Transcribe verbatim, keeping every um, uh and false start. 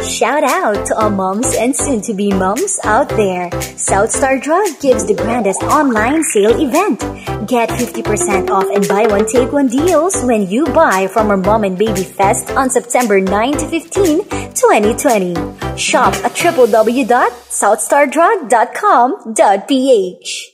Shout out to all moms and soon-to-be moms out there. Southstar Drug gives the grandest online sale event. Get fifty percent off and buy one take one deals when you buy from our Mom and Baby Fest on September ninth to fifteenth, twenty twenty. Shop at w w w dot southstar drug dot com dot p h.